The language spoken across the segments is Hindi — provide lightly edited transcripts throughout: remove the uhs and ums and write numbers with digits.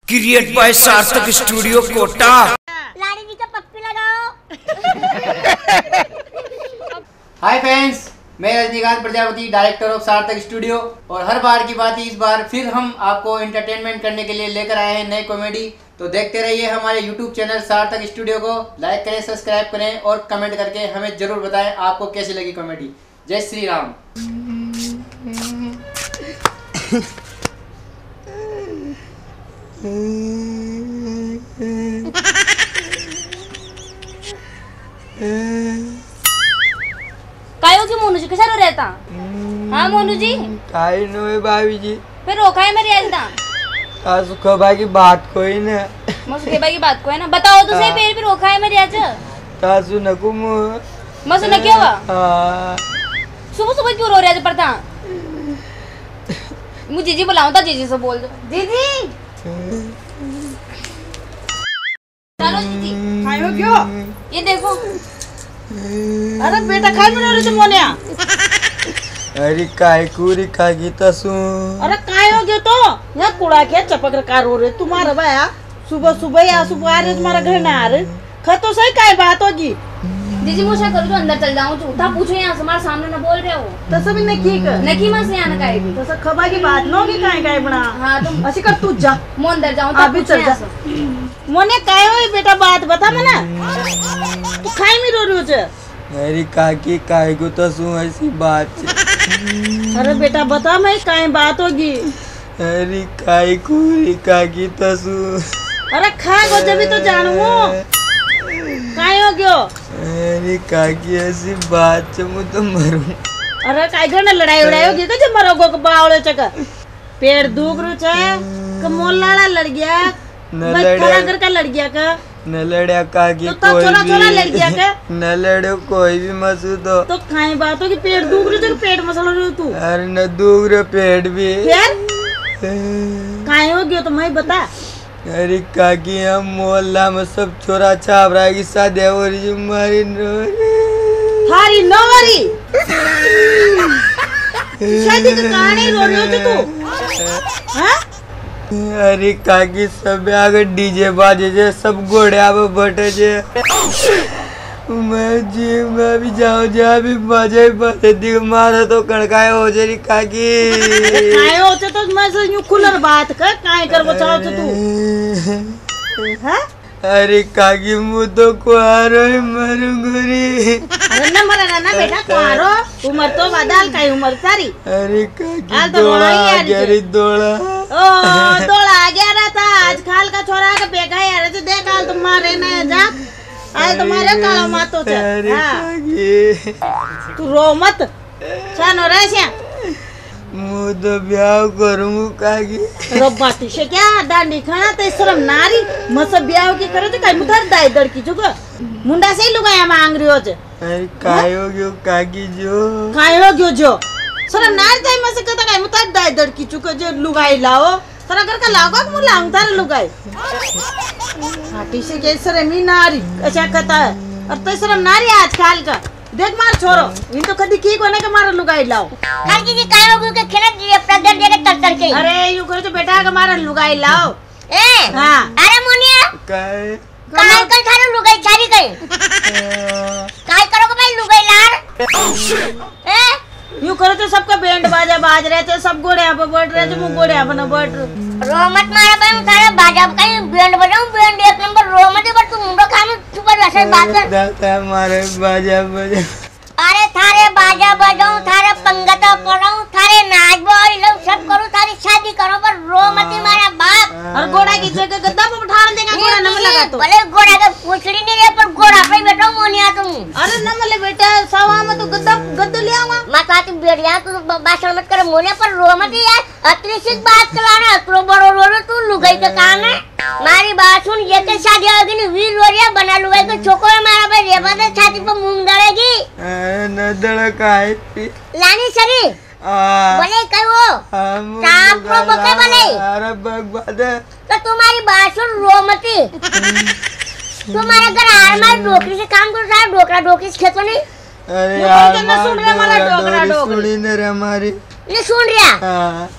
Create by Sarthak studio Kota. लाड़ी जी का पप्पी लगाओ। हाय फ्रेंड्स, मैं Rajnikant Prajapati, director of Sarthak studio. और हर बार की बात इस बार फिर हम आपको एंटरटेनमेंट करने के लिए लेकर आए हैं नए कॉमेडी। तो देखते रहिए हमारे यूट्यूब चैनल सार्थक स्टूडियो को। लाइक करें, सब्सक्राइब करें और कमेंट करके हमें जरूर बताएं आपको कैसी लगी कॉमेडी। जय श्री राम। काय हो की मोनू जी कशावर रहता? हाँ मोनू जी काही नव्हे भाभी जी, फिर रोका है मेरी आजदा सासू खबा की बात कोई न मसुके बाई की बात को है ना बताओ तो सही। फिर भी रोका है मेरी आज सासू नको मसु न क्यों हुआ? सुबह सुबह क्यों रो रहे आज पड़ता? मुझे जीजी बुलाऊं था, जीजी से बोल दो। जीजी चलो जीजी खाए हो क्यों? ये देखो। अरे बेटा खाए में रो मोनिया। अरे काय कुरी खागी तसू। अरे खाए हो गयो तो यहाँ कूड़ा के चपक रखा रो रहे तुम्हारा भाया। सुबह सुबह या सुबह आ रहे तुम्हारा घर ना आ रहे। ख तो सही काय बात होगी। जीजी मुझे करो तो अंदर चल जाऊं, झूठा पूछो यहाँ से हमारे सामने न बोल रहे हो। तो सभी ने की कर नकी मत से आना काहे भी तो सब खबा की बात न होगी काय काय बना। हाँ तुम ऐसी कर तू जा मो अंदर जाऊं तो अभी चल जा। मोने काय हो बेटा बात बता मना। तू खाए में रो रही हो छ? अरे काकी काय को तसू ऐसी बात छे। अरे बेटा बता मैं काय बात होगी। अरे काय कुरी काकी तसू। अरे खा गो जब तो जानू काय हो गयो। अरे काकी ऐसी बात छे मु तो मरूं। अरे काय घर लड़ाई उड़ाई होगी तो जब मरोगो के बावले चक पेड़ दुख रु छ क मोलाड़ा लड़ गया न बच्चा घर का लड़ गया का न लड़या काकी तो कोई छोरा छोरा भी लड़ गया का न लड़ो कोई भी मसू तो खाई बात हो कि पेट दुख रु छ पेट मसला रु तू अरे न दूर पेट भी फिर काय हो गयो तो मैं बता। अरे काकी हम मोहल्ला में सब छोरा छापरा की शादी हो रही मारी थारी नवरी शादी का कहानी रो रही हो तू? हाँ? अरे काकी सब आगे डीजे बाजे जे सब घोड़े पे बैठे जे मैं भी जाऊं जा भी बाजे बाजे दिख मारो तो कड़काए हो जरी काकी। काय हो तो मैं से यूं खुलर बात कर काय कर वो चाहो तू? हाँ? अरे काकी मुँह तो कुआरो मरूंगी। अरे न मरा ना बेटा कुआरो उम्र तो बदल काय उम्र सारी। अरे काकी आल तो दोड़ा वही आ गया रे दोड़ा। ओ दोड़ा आ गया रहता आज खाल का छोरा का बेगा यार तो देख आल तुम्हारे ना जा आल तुम्हारे काला मातो छ। अरे हाँ काकी तू रो मत छानो रह मुँह तो ब्याह करूँ काकी। रब्बाती से क्या डांडी खाना ते शर्म नारी मस ब्याह की करे तो काय मुथर दाई दड़की जुग मुंडा से ही लुगाया मांग रही हो छ। अरे काय हो गयो काकी जो काय हो गयो जो शर्म नारी ताई मस कहता काय मुथर दाई दड़की जुग जो लुगाई लाओ तरा घर का लागो मु लाऊं तार लुगाई हाटी से के शर्म ही नारी ऐसा कहता है और तो शर्म नारी आजकल का देख मार छोरो इन तो कदी की कोने के मार लुगाई लाओ। काल जी काय हो गयो के खेला जी प्रदर दे तर के। अरे यू करे तो बेटा का मार लुगाई लाओ। ए हां अरे मोनिया काय काय कर थारो लुगाई छारी गई काय करोगे भाई लुगाई लार? ए यूं करो तो सबका बैंड बाजा बाज रहे थे सब घोड़े पे बैठ रहे थे मुंह घोड़े पे न बैठ रो मत मारा भाई थारे बाजा कहीं बैंड बजाऊं बैंड एक नंबर रो मत पर तू मुंडो खाम तू पर ऐसे बात कर दाता मारे बाजा बजा। अरे थारे बाजा बजाऊं थारे पंगत पड़ाऊं थारे नाच बोल लो सब करूं थारी शादी करो पर रो मत मारा बाप। और घोड़ा की जगह गद्दा पे बिठा देगा घोड़ा न लगा तो भले घोड़ा का पूछड़ी नहीं रे पर घोड़ा पे बैठो मोनिया तुम। अरे न मले बेटा सवा में तो गद्दा गद्दो ले आऊंगा मैं कहती बेड़िया तू भाषण मत कर मोनिया पर रो मत यार अतरी सी बात चलाना तो बड़ो रो तू लुगाई का काम है। मारी बात सुन ये के शादी होगी नहीं वीर रोरिया बना लुगाई को छोको है मारा भाई रेबा दे छाती पे मूंग डालेगी। न दड़काए लानी सरी बोले कहीं वो सांप रो बके बोले। अरे बगबादे तो तुम्हारी बात सुन रो मती तुम्हारे घर आर मार डोकरी से काम करो सारा डोकरा डोकरी से खेतो नहीं। अरे यार सुन रहा हमारा डोकरा डोकरी सुनी न रे हमारी नहीं सुन रहा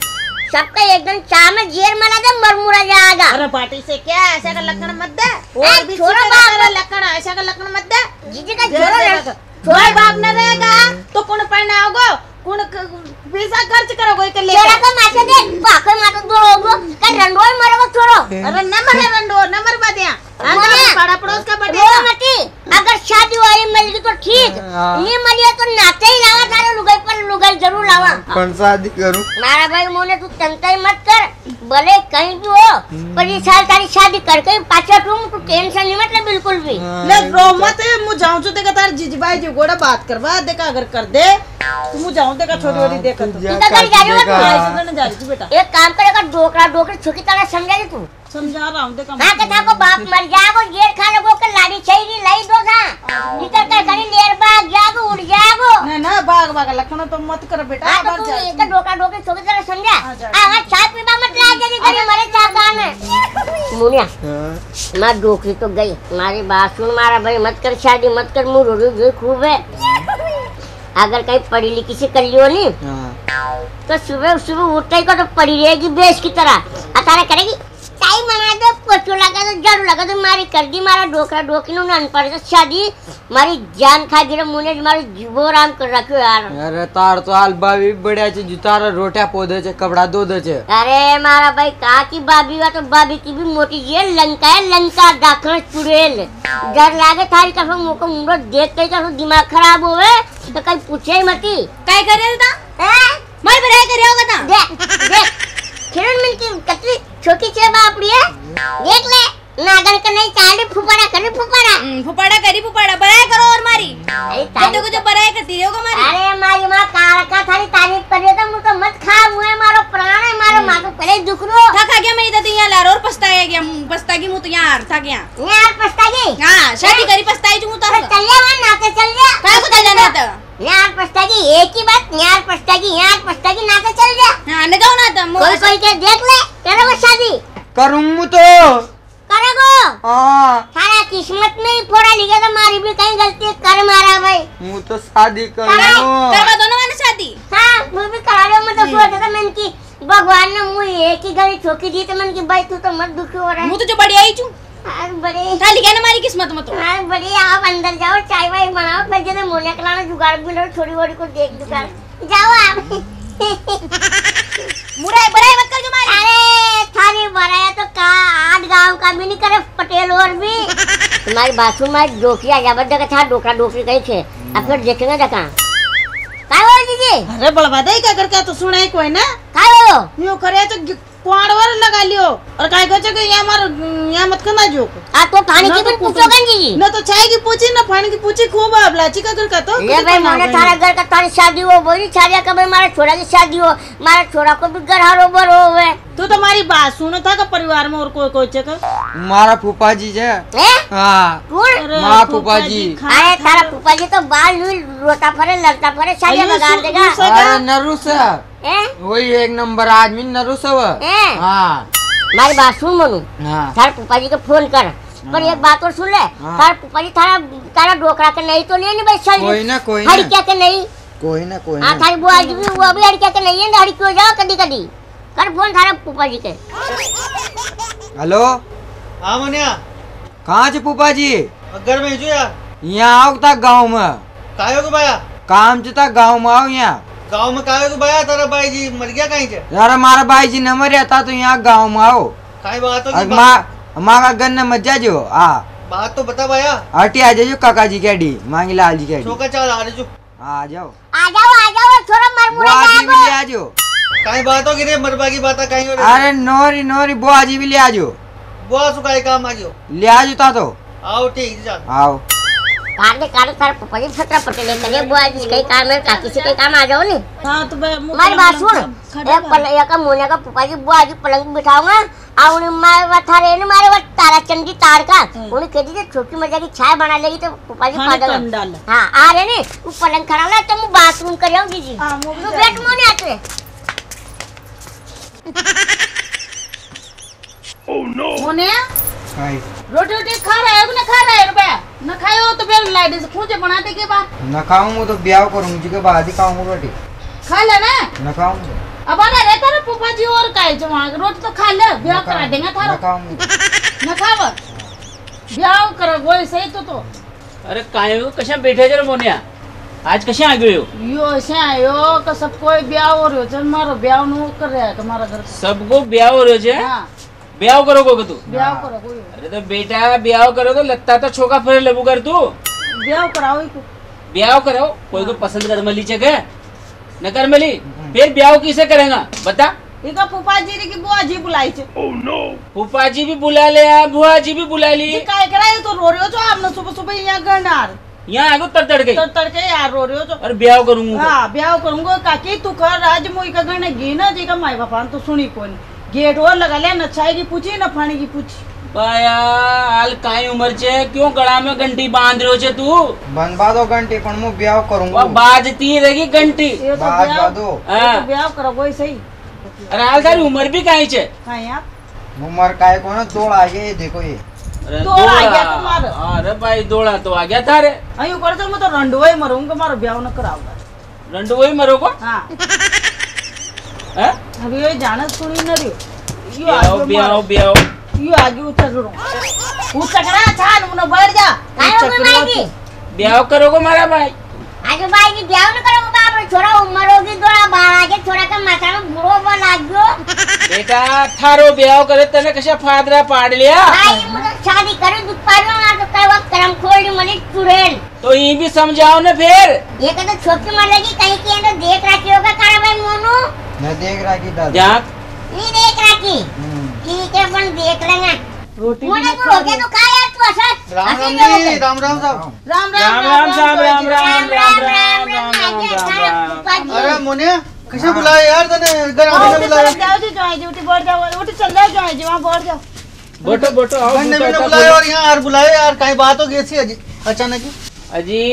सबका एकदम चाह में जेर मना दे मरमुरा जाएगा। अरे पार्टी से क्या ऐसा का लक्षण मत दे। ए, और भी छोड़ो छोटा बाप। लक्षण ऐसा का लक्षण मत दे। जीजी का छोड़ो भाई बाप न रहेगा तो कौन पढ़ना होगा, कौन पैसा खर्च करोगे के लिए। छोरा का माथे दे बाको माथे दो होगो का रंडोई मरोगो छोड़ो। अरे नंबर है रंडो नंबर बदिया मोने, पाड़ा पड़ोस का बटे रो मती। अगर शादी वाली मिल गई तो ठीक, नहीं मिली तो नाते ही लावा थारे लुगाई पर लुगाई जरूर लावा। कौन शादी करूं? मारा भाई मोने तू चिंता ही मत कर, भले कहीं भी हो पर ये साल तारी शादी करके पाछा तू टेंशन नहीं मतलब बिल्कुल भी। ले रो मत मु जाऊं तो देखा तार जीजीबाई जी गोड़ा बात करवा देखा अगर कर दे तो मु जाऊं देखा छोटी छोटी देखा तो ठीक है कर जा रही हो तू। ऐसे तो न जा रही बेटा। एक काम करेगा डोकरा डोकरी छुकी तरह समझा दे तू। समझा रहा हूं देखा। हाँ कथा को बाप मर जागो ये खा लोगो के लाड़ी चाहिए लाई दो था निकल कर कहीं लेर बाग जागो उड़ जागो। ना ना बाग बाग लखना तो मत कर बेटा। हाँ तो बाग तू जा एक डोका डोके छोकी तरह समझा। हाँ, जा। हाँ चाय पीवा मत ला जल्दी करी मरे चाह काम है। मुनिया मार डोकरी तो गई मारी बात सुन मारा भाई मत कर शादी मत कर मुँह रो जो खूब है। अगर कहीं पढ़ी लिखी से कर लियो नी तो सुबह सुबह उठते ही को तो पड़ी रहेगी बेस की तरह अतारा करेगी चाय बना दे पोछो लगा दे झाड़ू लगा दे मारी कर दी मारा डोकरा डोकी नु अनपढ़ से शादी मारी जान खा गिरे मुने मारी जीवो आराम कर रखो यार। अरे तार तो हाल बाबी बढ़िया छे जुतारा रोटिया पोदे छे कपड़ा दो दे छे। अरे मारा भाई का की बाबी वा तो बाबी की भी मोटी जी लंका है लंका दाखन चुड़ैल डर लागे थारी का मुको मुंडो देख के का दिमाग खराब होवे तो कहीं पूछे ही मती काय करे ता हैं मैं बराई करे होगा ता देख देख किरण मिनकी कतरी छोटी छे बापड़ी है देख ले नागन का नहीं चाली फुफाड़ा करी फुफाड़ा बराई करो और मारी तो कुछ बराई करती रहो मारी। अरे मारी मां का थारी तारीफ कर रही तो मुझे मत खा मुए मारो प्राण है मारो मां तो पहले दुख रो थक गया मैं इधर यहाँ लार और पछताया गया पछतागी मुँह तो यहाँ थक गया यार पछतागी। हाँ शादी करी पछताई जो मुँह चल जा वहां नाते चल जा काय को चल जाना था यार पछतागी एक ही बात यार पछतागी नाते चल जा। हाँ न जाओ ना तुम कोई के देख ले करोगे शादी करूँ तो करोगो हाँ सारा किस्मत में ही फोड़ा लिखा तो मारी भी कहीं गलती कर मारा भाई मैं तो शादी करूँ करवा दो ना शादी। हाँ वो भी करा लो मैं तो सोचा था मैंने की भगवान ने मुझे एक ही घड़ी ठोकी दी तो मैंने की भाई तू तो मत दुखी हो रहा है। मुँह तो जो बढ़िया ही चूं बड़े खाली क्या ना मारी किस्मत में तो बड़े आप अंदर जाओ चाय वाय बनाओ फिर जैसे मोलिया कलाना जुगाड़ भी लो थोड़ी बड़ी को देख दुकान जाओ आप। मुराई बराई मत कर जो मारी। अरे थारी बराया तो का 8 गांव का भी नहीं करे पटेल और भी तुम्हारी बाथरूम में डोकिया जाबत जगह था डोकरा डोकरी कहीं थे अब फिर देखेंगे देखा काय हो दीदी। अरे बड़वा दे क्या करके तो सुनाई कोई ना काय हो न्यू करे तो पाड़वर लगा लियो और काय को कि यहाँ मारो यहाँ मत करना जो आ तो पानी की भी पूछोगे जी न तो चाय की पूछी न पानी की पूछी खूब अबलाची का घर का तो ले भाई मोने थारा घर का तारी शादी हो बोली छाड़िया कब मारा छोरा की शादी हो मारा छोरा को भी घर हरोबर होवे तू तो हमारी बात सुनो था का परिवार में और कोई कोई चेक मारा फूफा जी है हाँ माँ फूफा जी। अरे तारा फूफा जी तो बाल रोता फरे लड़ता फरे शादी लगा देगा। अरे नरुस वही एक नंबर आदमी नरुस हाँ मारी बात सुन मनु हाँ थारे फूफा जी को फोन कर पर एक बात और सुन ले थारे फूफा जी तारा डोकरा के नहीं तो नहीं भाई चल कोई ना हड़किया के नहीं कोई ना थारी बुआ जी भी वो भी हड़किया के नहीं है हड़की हो जाओ कदी कदी कर फोन थारा फूफा जी के। हेलो हाँ मनिया कहाँ छे फूफा जी? घर में जो यार यहाँ आओ ता गाँव में कायो को बाया काम चता गाँव में आओ यहाँ गांव में कायो को बाया तारा भाई जी मर गया कहीं से यार हमारा भाई जी न मरिया था तो यहाँ गाँव में आओ काई बात हो हमारा गन्ना मत जाजो बात तो बता बाया हटी आ जाओ काका जी के डी मांगी लाल जी के डी चौका चाल आ रहे जो आ जाओ छोरा मर मुड़ा जाओ आ जाओ काई बात हो गिरे मरबा की बात कहीं हो अरे नोरी बुआ जी भी ले आ जाओ बुआ सुखाई काम आ गयो ले आ जाता तो आओ ठीक है आओ काटे सारे फूफा जी छतरा पटेले करे बुआ जी कई काम में काकी से कई काम आ जाओ नी। हाँ तो मारी बात सुन एक मोने का फूफा जी बुआ जी पलंग बिठाऊंगा और मैं थारे ने मारे वो तारा चंदी तार का उन्हें कह दीजिए छोटी मजा की चाय बना लेगी तो फूफा जी पागल हाँ आ रहे ने वो पलंग खड़ा ना तो मैं बाथरूम कर आऊँ दीजिए तो बेट मोने आते मोने रोटी रोटी खा रहा है ना खा रहा है रुपया न खाओ तो फिर लाइट से खूंचे बनाते के बाद न खाऊं तो ब्याह करूंगी के बाद ही खाऊंगा रोटी खा ले ना न खाऊंगा अब आना रहता ना फूफा जी और काय जो वहाँ रोटी तो खा ले ब्याह करा देंगे थारो न खाव ब्याह करो वही सही तो अरे काय हो कशा बैठे जर मोन्या आज कशा आ गए हो यो से आयो का सब कोई ब्याह हो रहो चल मारो ब्याह नु कर रहा है तुम्हारा घर सबको ब्याह हो रहे छे हां ब्याह करोगे तू ब्याह करो कोई अरे तो बेटा ब्याह करो तो लगता तो छोका फिर लेबू कर तू ब्याह कराओ को ब्याह करो कोई को पसंद कर मली छे न कर मली फिर ब्याह किसे करेगा बता इका फूफा जी रे की बुआ जी बुलाई छे फूफा जी भी बुला ले बुआ जी भी बुला ली जी काय करायो तो रो रहे हो जो आपने सुबह सुबह यहाँ गंडार यहाँ आगो तड़ गई तड़के यार रो रहे हो जो और ब्याह करूंगा हाँ ब्याह करूंगा काकी तू कर राज मोई का गणे गी ना जी का माई बापा तो सुनी कोनी गेट और लगा ले न छाई की पूछी न फानी की पूछी बाया हाल काई उम्र छे क्यों गला में घंटी बांध रहो छे तू बनवा दो घंटी पण मु ब्याह करूंगा वो बाजती रहेगी घंटी ये तो बाज ब्याह बादो हाँ। तो ब्याह करो वही सही अरे हाल सारी उम्र भी काई छे कहीं आप उमर काय को ना दौड़ आ गई देखो ये अरे दौड़ा आ गया तुम्हारा। अरे भाई दौड़ा तो आ गया थारे अयो कर तो मैं तो रंडुआ ही मरूंगा मारो ब्याह न कराऊंगा रंडू वही मरो को हाँ हैं? अभी ये जाना सुनी न रही ब्याह ब्याह ब्याह यो आगे उतर रो उचकड़ा छान मुने बैठ जा काय हो गई भाई जी ब्याह करोगे मारा भाई आज भाई जी ब्याह न करो बाप रे छोरा उम्र होगी थोड़ा बाहर आके छोरा का माथा में बुरो बो लाग गयो बेटा थारो ब्याह करे तने कशा फादरा पाड़ लिया भाई मुझे शादी करे दुख पारो ना तो काय वक्त करम खोल मनी चुड़ैल तो ये भी समझाओ ना फिर ये कहते छोटी मरेगी कहीं के अंदर देख रखी होगा कारा भाई मोनू मैं देख रहा की दादा जा नहीं देख रखी ठीक है अपन देख लेंगे रोटी मोने को रोके तो खा यार तू असर राम राम जी राम राम साहब राम राम राम साहब राम राम राम राम राम राम अरे मोनिया कैसे बुलाया यार तने घर आओ आने जी बुलाया जाओ जी जाओ जी उठी बैठ जाओ उठी चल जाओ जाओ जी वहां बैठ जाओ बैठो बैठो आओ घंटे में बुलाया और यहाँ यार बुलाया यार कहीं बात हो गई थी अचानक ही अजी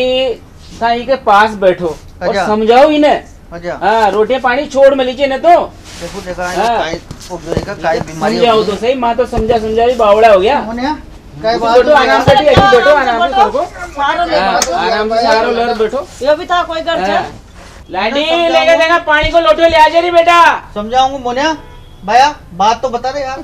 साई के पास बैठो और अच्छा। समझाओ इन्हें अच्छा हाँ रोटी पानी छोड़ में लीजिए न तो देखो देखा हाँ। काई उपयोग का काई बीमारी समझाओ तो सही माँ तो समझा समझा भी बावड़ा हो गया मोनिया काई बात बैठो आराम से अजी बैठो आराम से बैठो। सबको सारो ले हाँ, आराम से सारो लड़ बैठो ये भी था कोई घर हाँ। से लाडी लेके देगा पानी को लोटो ले आ जा रही बेटा समझाऊंगा मोनिया भैया बात तो बता रहे यार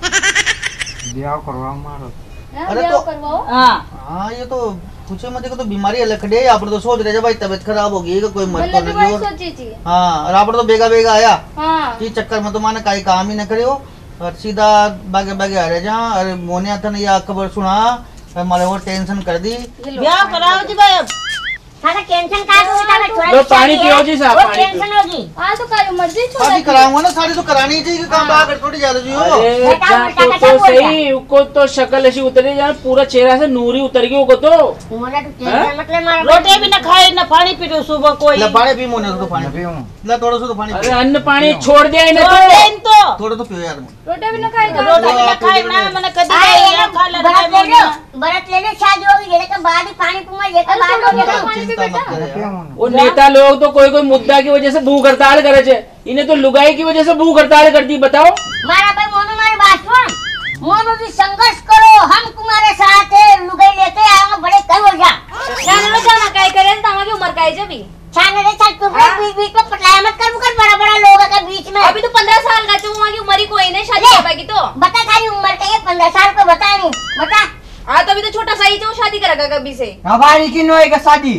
ब्याह करवा मारो अरे तो हां हाँ ये तो पूछे मत को तो बीमारी अलग खड़ी है यहाँ पर तो सोच रहे थे भाई तबीयत खराब हो गई कोई मर तो नहीं और हाँ और आप तो बेगा बेगा आया कि चक्कर में तो माने काई काम ही न करे हो और सीधा बागे बागे आ रहे जहाँ अरे मोनिया था ने यह खबर सुना हमारे वो टेंशन कर दी ब्याह कराओ जी भाई अब सारा टेंशन का तो बेटा छोरा लो पानी पियो जी साहब, वो पानी पियो। टेंशन होगी हाँ तो काय मर्जी शादी कराऊंगा ना शादी तो करानी ही चाहिए काम बाहर थोड़ी ज्यादा जी हो अरे बेटा, जा बेटा, तो बेटा बोल सही उसको तो शक्ल ऐसी उतरी जाए पूरा चेहरा से नूरी उतर गई उसको तो मोने तो टेंशन मतलब मारो रोटी भी न खाए न पानी पी रहे सुबह कोई ला पानी पी मोने तो पानी पीऊं ला थोड़ा सा तो पानी अरे पियो अन्न पानी छोड़ दिया इन्हें तो तो लेन तो थोड़ा तो पियो यार मोने रोटी भी ना खाएगा रोटी भी न खाए ना मैंने कदी नहीं खा ले बरत ले लो शादी होगी ये का बाद ही पानी पीऊंगा ये का बाद हो गया पानी पी बेटा पियो वो नेता लोग तो कोई कोई मुद्दा की वजह से भूख हड़ताल करे छे इन्हें तो लुगाई की वजह से भूख हड़ताल कर दी बताओ मारा भाई मोनू मारी बात सुन मोनू जी संघर्ष करो हम तुम्हारे साथ है लुगाई लेके आएंगे बड़े कहीं हो जा जाने जाना काय करे तामा की उम्र काय जबी छाने रे चल तू बीच बीच में पटलाया मत कर मुकर बड़ा बड़ा लोगों के बीच में अभी तो 15 साल का चुमा की उम्र ही कोई नहीं शादी कर पाएगी तो बता खाली उम्र का ये 15 साल को बता नहीं बता हाँ तो अभी तो छोटा सा ही जो शादी करेगा कभी से हमारी की नोए का शादी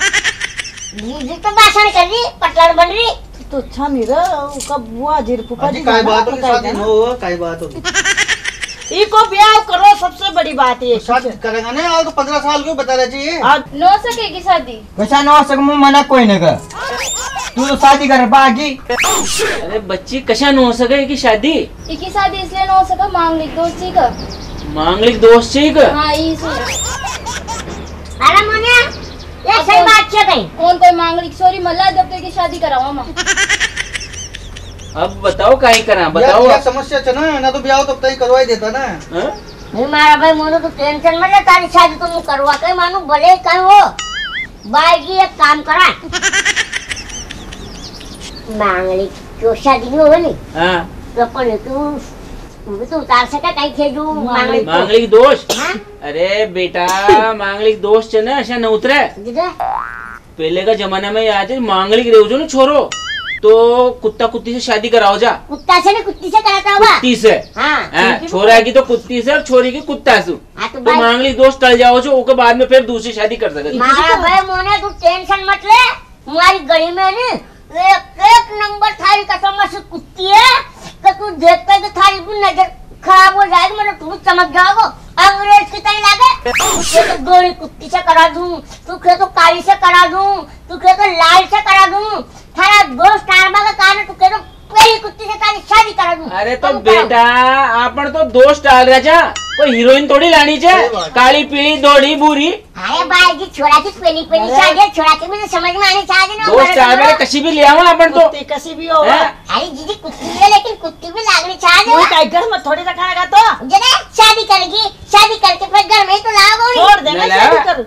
जी तो भाषण कर रही पटलाड़ बन रही तो अच्छा नहीं रहा कब बुआ जी फूफा जी काई बात होगी शादी न हो काई बात होगी इको ब्याह करो सबसे बड़ी बात ये शादी करेगा नहीं आज तो 15 साल क्यों बता रहे चाहिए आज न हो सकेगी शादी वैसा न हो सक मुंह मना कोई न कर तू तो शादी कर बाकी अरे बच्ची कशा न हो सके की शादी इकी शादी इसलिए न हो सका मांगलिक दोस्ती का मांगलिक दोस्त ठीक हाँ इसी अरे मोनिया ये सही बात है कहीं कौन कोई मांगलिक सॉरी मल्ला जब तक की शादी करावा मां अब बताओ काहे करा बताओ बताओ समस्या है ना तो ब्याह तो तय करवा ही देता ना हाँ? नहीं मारा भाई मोनू तो टेंशन मत ले तारी शादी तुम करवा के मानू भले कहीं हो भाई जी एक काम करा मांगली जो शादी नहीं होगी हाँ तो अपन तू उतार सका कहीं खेजू मांगली मांगलिक दोस्त हाँ अरे बेटा मांगलिक दोस्त है ना ऐसा न उतरे जिधर पहले का जमाना में आज मांगलिक रेवजो ना छोरो तो कुत्ता कुत्ती से शादी कराओ जा कुत्ता से नहीं कुत्ती से कराता होगा कुत्ती से। हाँ छोरा की तो कुत्ती से और छोरी की कुत्ता से। हाँ, तो तो भाई मांगली दोस्त टल जाओ जो ओके बाद में फिर दूसरी शादी कर सकते। मारा भाई मोने तू टेंशन मत ले, तुम्हारी गली में नी एक नंबर थारी कसम से कुत्ती है कि तू देखता है कि थारी भी नजर खराब हो जाएगी, मतलब तू चमक जाओगे। अंग्रेज की तरह लागे तुझे तो गोरी कुत्ती से करा दूं, तुझे तो काली से करा दूं, तुझे तो लाल से करा दूं, थारा दोस्त आर्मा का कारण तुझे तो पहली कुत्ती से तारी शादी करा दूं। अरे तो बेटा आपन तो दोस्त डाल रहा जा, कोई हीरोइन थोड़ी लानी चाहिए, काली पीली दौड़ी बुरी। अरे भाई जी छोरा की पहली शादी, छोरा की मुझे समझ में आनी चाहिए ना। दोस्त डाल मेरे कशी भी ले आओ अपन तो। कुत्ती कसी भी हो अरे जीजी कुत्ती भी है लेकिन कुत्ती भी लागनी चाहिए। कोई टाइगर में थोड़ी रखा तो जने शादी करेगी, शादी करके फिर घर में ही तो लाओगे। छोड़ देना शादी कर।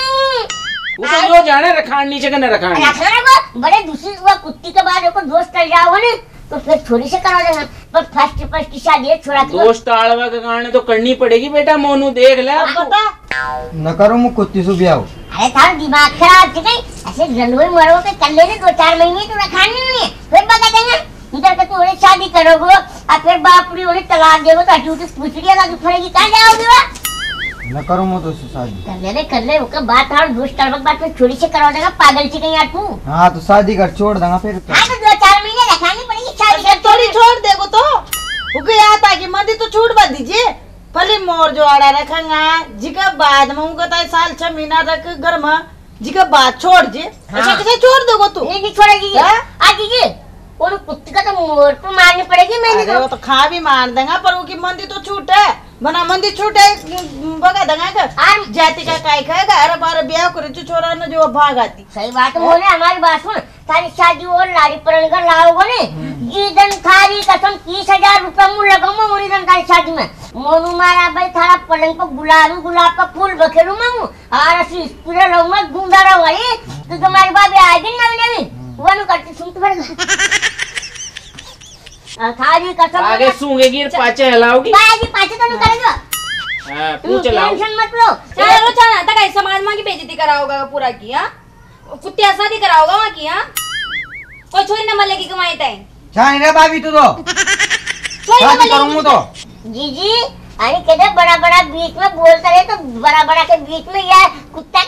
वो जो जाने रखान नीचे का न रखान। रखना को बड़े दूसरी वो कुत्ती के बाद को दोस्त कर जाओगे ना तो फिर छोरी से करा देना, पर फर्स्ट की शादी है छोरा की। दोस्त आड़वा के कारण तो करनी पड़ेगी बेटा, मोनू देख ले। अब बता न करो मु कुत्ती से ब्याह। अरे थारा दिमाग खराब है कहीं, ऐसे रंडोई मरो के कर लेने 2-4 महीने तो रखानी नहीं है, फिर बता देंगे इधर के तू शादी करोगे और फिर बाप री उन्हें तलाक देगो तो अटूट पूछड़िया लगी पड़ेगी, कहाँ जाओगे वहाँ? न करो मु तो शादी। कर ले उसका बात और दोस्त करवक बात में छोरी से करवा देगा, पागल सी कहीं यार तू। हाँ तो शादी कर छोड़ देगा फिर। हाँ तो 2-4 महीने रखानी पड़ेगी शादी कर। थोड़ी छोड़ देगो तो उके याद आ कि मंदी तो छूट बा दीजिए, भले मोर जो आड़ा रखेंगा जिका बाद में उनका ताई साल 6 महीना रख घर में जिका बाद छोड़ जे। अच्छा कैसे छोड़ दोगो तू? नहीं छोड़ेगी आज जी और कुत्ती का तो मोर पे मारनी पड़ेगी। मैंने अरे वो तो खा भी मार देगा पर वो की मंदी तो छूट है, बना मंदी छूट है बगा देगा कर जाति का काय खाएगा। अरे बार ब्याह करे जो छोरा न जो भाग आती। सही बात बोले, हमारी बात सुन, थारी शादी और लारी परण कर लाओगे ने जी दिन थारी कसम 30,000 रुपया मुझे लगाऊंगा मोरी दिन थारी शादी में। मोनू मारा भाई थारा पलंग पर गुलाब का फूल बखेरू मैं और ऐसी स्प्रे लाऊंगा ढूंढा रहा भाई तो तुम्हारी बात आएगी नवी वो नु करती सुन तो थारी कसम आगे सूंघेगी पाचे हिलाओगी। बाजी पाचे तो नहीं करेगा। हां पूछ लाओ। टेंशन मत लो। चलो चल तक ऐसा समाज में की बेइज्जती कराओगा पूरा की। हां कुत्ते शादी कराओगा वहां की। हां कोई छोरी न मलेगी कमाई तय जाने रे भाभी तू तो शादी करूंगा तो। जीजी अरे कहते बड़ा बीच में बोलता रहे तो बड़ा के बीच में यार कुत्ता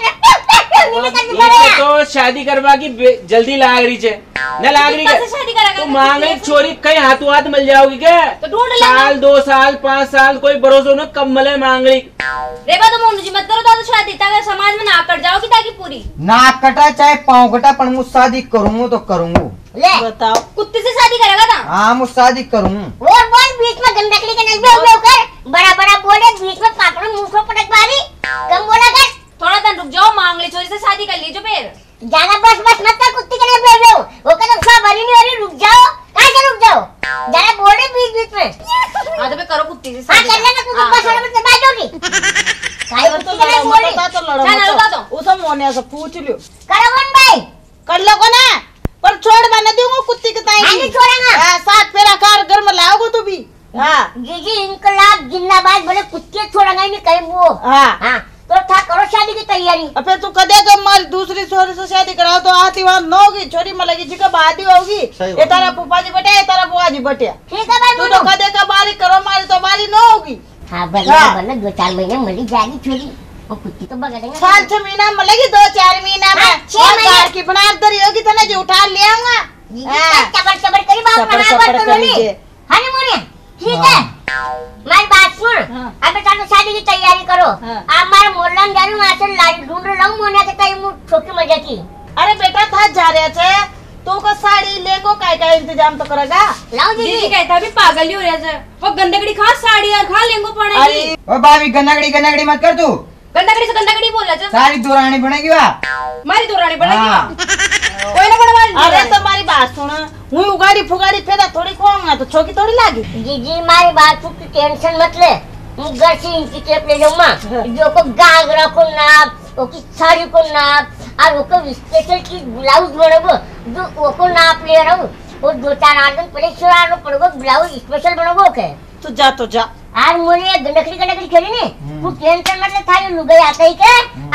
तो शादी करवा की जल्दी लाग रही है न लाग रही है शादी करेगा तो मांगे छोरी कहीं हाथों हाथ मिल जाओगी क्या? तो ढूंढ ले। साल 2 साल 5 साल कोई भरोसा न कम मिले मांग रही। रेबा तो मोनू जी मत करो तो शादी ताकि समाज में ना कट जाओगी ताकि पूरी नाक कटा चाहे पाँव कटा पर मुझ शादी करूंगा तो करूंगा। ले बताओ कुत्ते से शादी करेगा ना? हाँ मुझ शादी करूंगा। और बोल बीच में गंदकड़ी के नजर कर बड़ा बोले बीच में पापड़ मुंह को पटक मारी कम बोला कर। थोड़ा दिन रुक जाओ, मांग ले छोरी से शादी कर लीजिए फिर। ज्यादा बस मत कर कुत्ती के लिए बोल रहे हो वो कहते सब भरी नहीं हो रही रुक जाओ कहाँ से रुक जाओ ज्यादा बोले बीच में। हाँ तो फिर करो कुत्ती से हाँ शादी। कर लेना तू तो बस वाले में बैठ जाओगी काहे कुत्ती के लिए बोल रही तो लड़ो चल, लड़ो तो। उसे मोने से पूछ लियो करवन भाई कर लो को ना पर छोड़ बना दूंगा कुत्ती के ताई। हाँ, नहीं छोड़ेंगा। हां साथ फेरा कार घर में लाओगे तू भी। हां जीजी इनकलाब जिंदाबाद बोले कुत्ते छोड़ेंगे नहीं कहीं वो। हां हाँ तो था करो शादी की तैयारी। अब फिर तू कदे तो मारी दूसरी छोरी से शादी कराओ तो आती वहां न होगी छोरी मलेगी जिका बादी होगी ये तारा फूफा जी बटे ये तारा बुआ जी बटे। ठीक है भाई तू तो कदे का बारी करो मारी तो बारी न होगी। हाँ बल्ला 2-4 महीने मरी जाएगी छोरी और कुत्ती तो बगा देंगे। साल 6 महीना मलेगी 2-4 महीना में। हाँ, 6 महीने। कार की बना दरी होगी तो ना जो उठा ले आऊंगा। चबर करी बाप चबर बना चबर कर कर लीजिए। हाँ नहीं मोने ठीक है मेरी बात सुन। अब बेटा तो शादी की तैयारी करो। आप हमारे मोहल्ला में जा रही हूँ वहाँ से लाड़ी ढूंढ लाऊं मोने के ताई मुँह छोकी मजा की। अरे बेटा था जा रहे थे तो को साड़ी लेगो काय का इंतजाम तो करेगा। लाओ दीदी दीदी कहता भी पागल ही हो रहा है वो गंदगड़ी खा साड़ी और खा लेंगो पड़ेगी। ओ भाभी गन्नागड़ी मत कर तू। गंदगड़ी से गंदगड़ी बोल रहा है सारी दुरानी बनेगी वाह। मारी दुरानी पड़ेगी। हाँ। कोई ना बनवा। अरे तुम्हारी बात सुन हुई उगाड़ी फुगाड़ी फेरा थोड़ी खोंगा तो छोकी थोड़ी लागी। जीजी हमारी बात की टेंशन मत ले घर से इनकी टेप ले जाऊँ माँ जो को गागरा को नाप वो की साड़ी को नाप और वो को स्पेशल की ब्लाउज बनोगो जो वो को नाप ले रहा हूँ और 2-4 दिन पहले सिरा पड़ोगो ब्लाउज स्पेशल बनोगो के तो जा आज मुझे गंडकड़ी खेली नहीं तू टेंशन मत ले था ये लुगाई आता ही क्या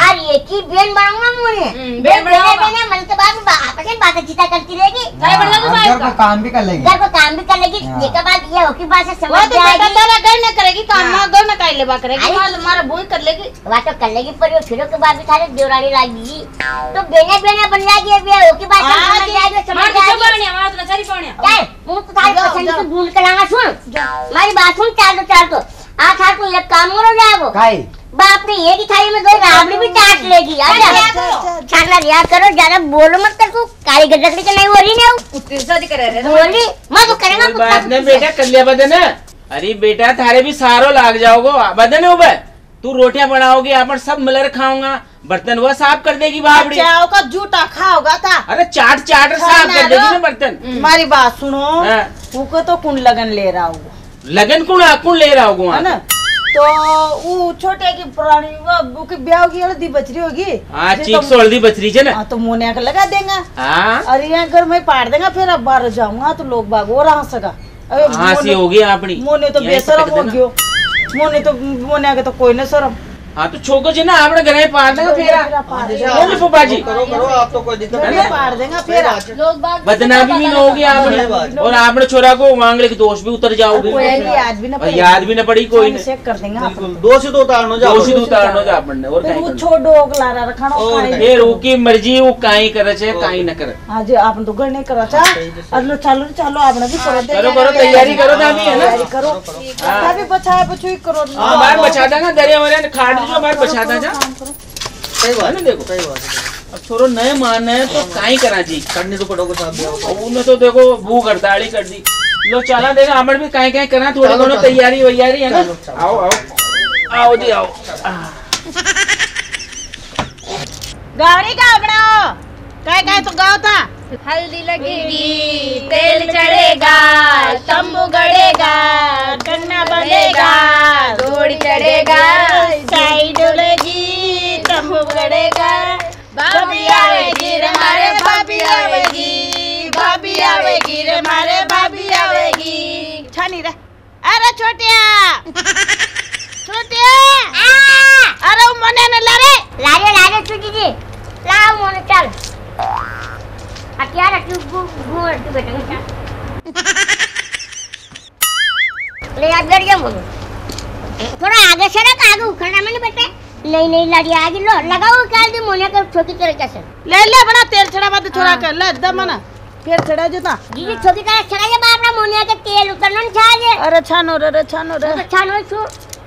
आज एक ही बेन बनाऊंगा मुझे बेन बनाऊंगा। बेने मन के बाद आपस में बातें चीता करती रहेगी, काय बनला तू घर का काम भी कर लेगी। घर को काम भी कर लेगी। ये के बाद ये होकी बात से वो समझ तो बेटा जाएगी। तारा घर न करेगी काम, ना घर न काई लेबा करेगी, अरे, हमारा बोई कर लेगी। वहाँ तो कर लेगी, पर ये फिर के बाद भी सारे देवरानी लागी तो बेने बेने बन जाएगी। अब ये होकी बात से समझ जाएगी, समझ मार जाएगी। पावण्या मार तुला सारी पावण्या चल मुझ तो तारी जाओ, पसंद जाओ। को ढूंढ कर लाना। सुन हमारी बात सुन, चाल तो आज हाथ को एक काम करो जाओ। काई बाप ने एक ही थाली में 2 राबड़ी भी चाट लेगी। आजा छाना रिया करो, ज्यादा बोलो मत कर। तू काली गजकड़ी के नहीं हो रही ना कुत्ते शादी करे रे बोली मैं तो करेगा कोई बात नहीं बेटा, कर लिया बदन। अरे बेटा थारे भी सारो लाग जाओगो बदन उबे। तू रोटियां बनाओगी, अपन सब मिलकर खाऊंगा, बर्तन वो साफ कर देगी बाबड़ी। चाव का जूठा खाओगा था। अरे चाट चाट साफ कर देगी ना बर्तन। हमारी बात सुनो, हाँ। वो तो कुन लगन ले रहा हूँ, लगन कुण ले रहा होगा है ना? तो वो छोटे की पुरानी वो की ब्याह की हल्दी बचरी होगी। हाँ जे चीक तो- सोल्दी बचरी है ना। हाँ, तो मोने का लगा देंगे। हाँ अरे यहाँ घर में पाड़ देंगे, फिर अब बाहर जाऊंगा तो लोग बाग वो रहा सका। अबे हाँ सी होगी अपनी। मोने तो यहीं बेशरम पटक हो देना। गयो, मोने आगे तो कोई न शरम। हाँ तो छोको जी ना आपने घर में पार देगा फेरा। बोले फूफा जी करो आप तो कोई दिक्कत नहीं। पाड़ देंगे फिर लोग बात बदनामी भी ना होगी आपने, और आपने छोरा को मांगले के दोष भी उतर जाओगे। कोई नहीं, याद भी न और याद भी न पड़ी कोई ने। चेक कर देंगे अपन। दो से तो उतारनो जाओ। दोषी उतारनो जा आपने और फिर काई वो करना। छोड़ो लारा रखना और खाई। फिर उकी मर्जी वो काई करे छे काई न करे। आज आपन तो घर नहीं करा चा। अरे चलो आपने भी करो। करो तैयारी करो ना अभी, है ना। तैयारी करो, तभी बचाए बचुई करो। हाँ बाहर बचा देगा, दरिया वरिया खाट जो बाहर बचा देगा। सही बात है ना, देखो सही बात है। अब छोरो नए मान है तो काई करा जी। करनी तो पड़ोगे साहब भी आओ। और उन्हें तो देखो भूख हड़ताली कर दी। लो चला देगा हमर भी काई काई करा, थोड़ी चलो, दोनों चलो। तैयारी वैयारी है ना। चलो, चलो। आओ आओ आओ जी आओ। गावड़ी का बनाओ, काय तो गाँव था। हल्दी लगेगी, तेल चढ़ेगा, तंबू गड़ेगा, गन्ना बनेगा, घोड़ी चढ़ेगा, साई डोलेगी, तंबू गड़ेगा, भाभी आवेगी रे मारे भाभी आवेगी, भाभी आवेगी रे मारे भाभी आवेगी। छानी रे, अरे छोटिया अरे वो मोने न लारे चुकी जी लाओ मोने चल अत्यार तू घूर तू बेटा ले आ बैठ जा मोने थोड़ा आगे से रख, आगे उखड़ना में नहीं बेटे। नहीं लाड़ी आगे लो लगाओ काल दी मोने का छोटी तरीके से ले बड़ा तेल छड़ा बात छोड़ा कर ले दमना फिर छड़ा जो था। जी छोटी तरह छड़ा ये बापरा मोने के तेल उतरना नहीं चाहिए। अरे छानो रे तो छानो छो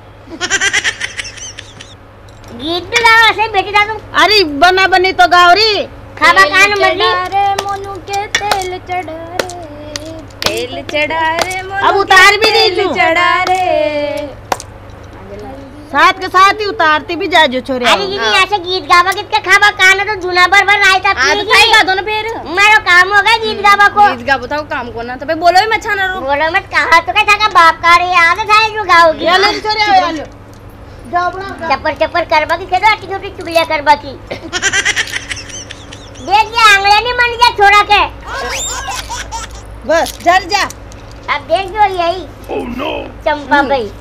गीत भी गाओ ऐसे बेटी दा तुम। अरे बना बनी तो गावरी खाबा कान मरली रे मोनू के तेल चढ़ा रे, तेल चढ़ा रे मोनू अब उतार भी के दी तेल तू। चढ़ा रे। साथ के साथ ही उतारती भी जा जो छोरे। अरे दीदी ऐसे गीत गावा कित के खाबा कान तो जुना भर रायता आज ताई गा दो ना फिर। मेरा काम होगा गीत गावा को। गीत गा बताओ काम को ना, तो भाई बोलो ही मत छाना रो। बोलो मत कहा तो क्या था बाप का रे आदत है जो गाओगी। ये ले छोरे आ ले जाओ बना चप्पर करबा की खेदो अटी छोटी चुगलियां करबा की। देख ये आंगले नहीं मन गया छोरा के। बस जल जा। अब देख जो यही चंपा भाई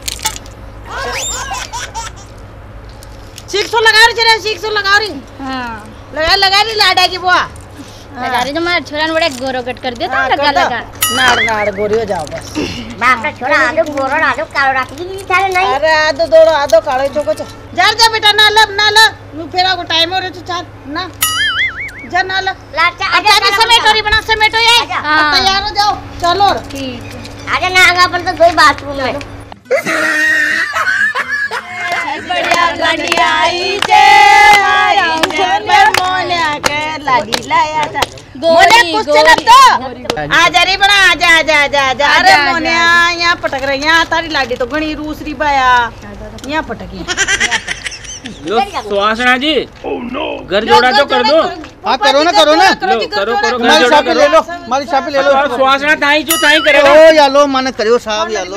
सीख लगा रही चले सीख लगा रही। हां लगा रही लाडा की बुआ लगा रही जो मैं छोरा ने बड़े गोरो कट कर दिया था हाँ, लगा नाड़ गोरी हो जाओ बस। बाप रा छोरा आदो गोरो आदो कालो राखी की थारे नहीं। अरे आदो दोड़ो आदो काले चोको चो जल जा बेटा ना नु फेरा को टाइम हो रे तो चाल ना जा ना लाचा अच्छा भी समेटोरी बना समेटो ये हाँ। तैयार हो जाओ चलो ठीक अरे ना आगा अपन तो कोई बाथरूम में बढ़िया लाडी आई जे मोने के लाडी लाया था मोने कुछ चला तो आजा रे बड़ा आजा अरे मोने यहाँ पटक रहे यहाँ तारी लाडी तो घनी रूसरी बाया यहाँ पटकी लो सुहासना जी घर जोड़ा तो कर दो। हाँ करो ना लो करो हमारी शापी ले लो हमारी शापी ले लो। सुहासना ताई जो ताई करेगा। ओ या लो माने करियो साहब या लो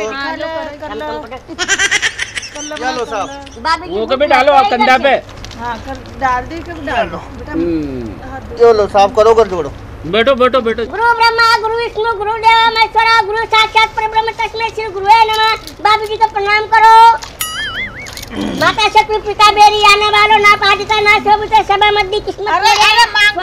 या लो साहब वो कभी डालो आप कंधा पे। हाँ कर डाल दी कब डाल दो यो लो साहब करो कर जोड़ो। बैठो बैठो बैठो। गुरु ब्रह्मा गुरु विष्णु गुरु देव महेश्वरा गुरु साक्षात परब्रह्म तस्मै श्री गुरुवे नमः। बाबू जी का प्रणाम करो। माता शत्रु पिता बेरी आने वालों ना पाटिका ना शोभित सभा मध्य किस्मत। अरे मांग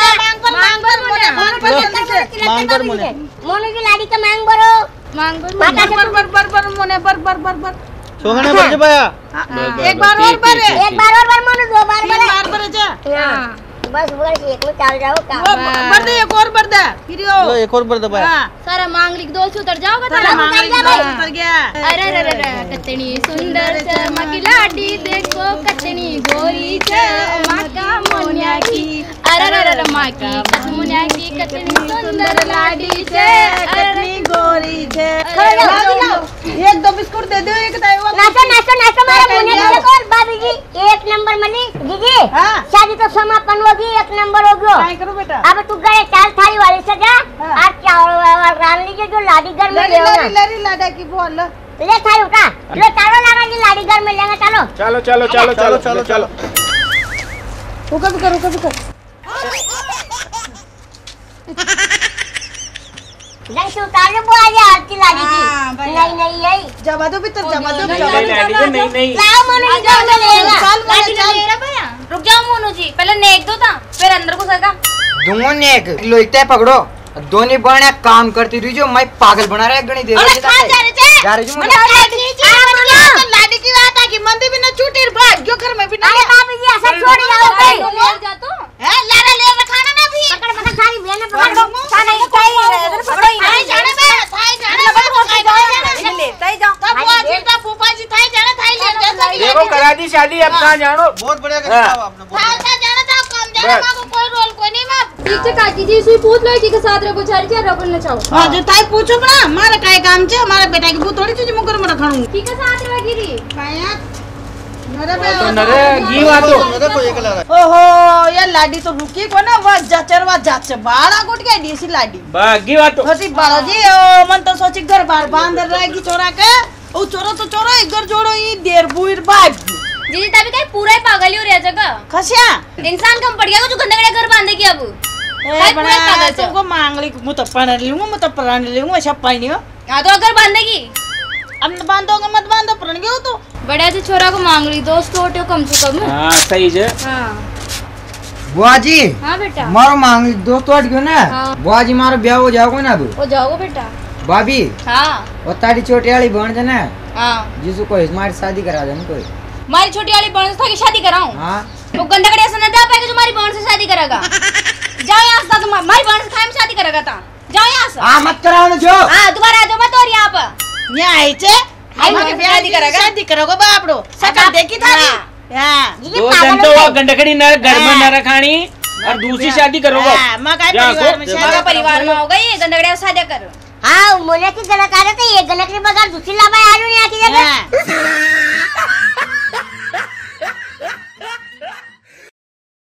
पर मोनू की लाड़ी का मांग भरो। माता बर सोहने बज पाया एक बार और भरे, एक बार और बार मोनू, दो बार भरे। बार भरे जा बस बस एक में चल जाओ काम। भर दे, एक और भर दे फिर लो एक और भर दे पाया सारा मांग लिख दो उतर जाओगा सारा मांग उतर गया। अरे रे रे रे कितनी सुंदर चमकी लाडी देखो कितनी गोरी छ माँ का मुनिया की। अरे रे रे माँ की मुनिया की कितनी सुंदर लाडी छ कितनी गोरी छे। एक दो बिस्कुट दे दो, एक नाचो नाचो नाचो मारा मुने देखो भाभी जी एक नंबर मनी दीदी। हाँ। शादी तो समापन होगी, एक नंबर हो गयो। काय करो बेटा? अब तू गए चाल थाली वाली से जा और चावल रान लीजिए जो लाडी घर में ले आओ। लरी लाडा की बोल ले थाली उठा, लो चावल लगा जी लाडी घर में लेंगे। चलो चलो चलो चलो चलो चलो चलो रुको रुको नहीं से उतार दो बुआ जी आरती लाडी की। नहीं नहीं यही जमा दो भीतर, जमा दो नहीं लाओ मोनू जी घर में लेगा। लाडी ले भैया रुक जाओ मोनू जी, पहले नेक दो था फिर अंदर घुसेगा। दूंगो नेक लोइते पकड़ो दोनी बने काम करती रही जो मैं पागल बना रहा है गणी दे अरे खा जा रे जा रही हूं लाडी की बात है कि मंदी भी ना छूटी भाग जो घर में भी ना। अरे भाभी जी ऐसा छोड़ जाओ भाई। ले जा तो है लारा ले खाना ना भी पकड़ पकड़ सारी बहनें पकड़ लो। खाना ही चाहिए इधर पकड़ो ही थाई जाने बे, थाई जाने ले ताई जाओ। तब वो जी का फूफा जी थाई जाने, थाई ले जैसा कि देखो करा दी शादी, अब कहाँ जानो। बहुत बढ़िया करता हो आपने थाई जाने था कम जाने मां को कोई रोल कोई नहीं मां। ठीक है काकी जी सुई पूछ लो के साथ रे गुजारी जा रगुल न चाहो। हां जो थाई पूछो बड़ा मारे काय काम छे, हमारे बेटा की बू थोड़ी चीज मुकर में रखणू ठीक है साथ रे गिरी काया नरे बे तो नरे घी वातो मेरे को एक लगा ओहो ये लाडी तो रुकी को ना वा जाचरवा जाचे बाड़ा गुट के डीसी लाडी घी वातो होती बाड़ा जी ओ मन तो सोची घर बार बांध रहेगी चोरा के ओ चोरो तो चोरो एक घर जोड़ो ई देर बुir भाग जी तभी कहीं पूरा ही पागल ही हो रहा जगह। खसिया इंसान कम पड़ गया जो गंदे गंदे घर बांधेगी अब। ए बड़ा तुमको मांगली मु तो पढ़ लूंगा, मु तो पढ़ लूंगा, ऐसा पानी हो हां तो अगर बांधेगी अब बांधोगे मत बांधो पढ़ गयो तो बड़ा से छोरा को मांग ली दोस्त होटे कम से कम। हाँ सही है। हां बुआ जी हां बेटा मारो मांग दोस्त हट गयो ना। हाँ। बुआ जी मारो ब्याह हो जाओगे ना अब हो जाओगे बेटा। भाभी हां वो तारी छोटी वाली बहन है ना हां जिसको कोई हमारी शादी करा दे कोई। हमारी छोटी वाली बहन से था कि शादी कराऊं। हाँ वो गंदा गड़िया से न जा पाएगा जो हमारी बहन से शादी करेगा। जाओ यहाँ से तुम हमारी बहन से खाए में शादी करेगा ता जाओ यहाँ से। हाँ मत कराओ ना जो। हाँ दोबारा आ जाओ मत और यहाँ पर ये आई छे हमारे शादी करेगा, शादी करोगे बापड़ो सकल देखी थारी हां दो दिन तो वो गंडकड़ी न घर में न रखानी और दूसरी शादी करोगे। हां मगाई परिवार में शादी परिवार में होगा ये गंदा गड़िया शादी कर। हाँ मोने की गलत आ रहे थे ये गलत के बगैर दूसरी लाभा आलू नहीं आती जगह।